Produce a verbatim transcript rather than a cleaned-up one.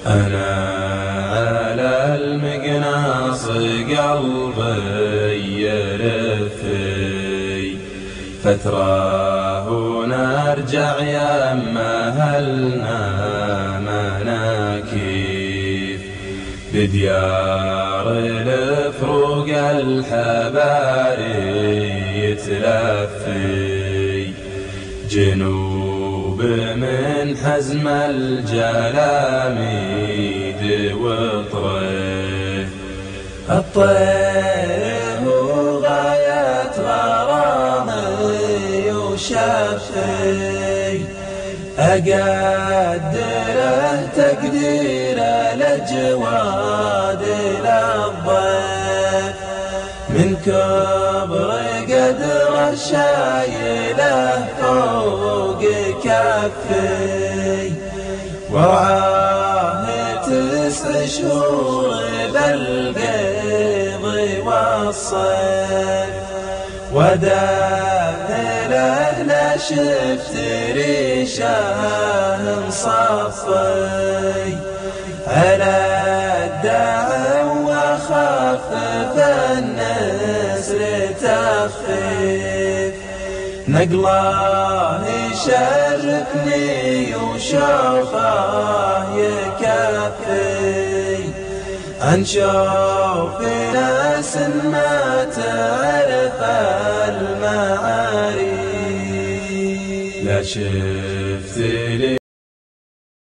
أنا على المقناص قلبي يرثي فترة ونرجع يما أهلنا مناكيف بديار الفروق الحباري يتلفي جنوب من حزم الجلاميد وطريف الطير غاية غرامي وشفي أقدره تقدير الأجواد للضيف من كبر قدر شايله فوق كفي ورعاه تسع شهور بالقيض والصيف وداخله لا شفت ريشه مصفي على الدعم وخفف النسر تخفيف نقله يشرفني وشوفه يكفي نشوف ناس ما تعرف المعاري لا شفت